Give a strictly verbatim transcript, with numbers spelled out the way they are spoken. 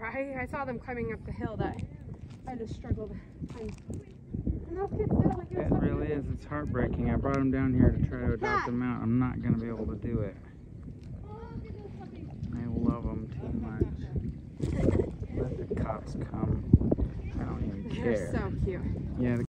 I, I saw them climbing up the hill that I just struggled to find. And those kids did like it was It really is. It's heartbreaking. I brought them down here to try to adopt them out. I'm not going to be able to do it. I love them too much. Let the cops come. I don't even care. They're so cute. Yeah. The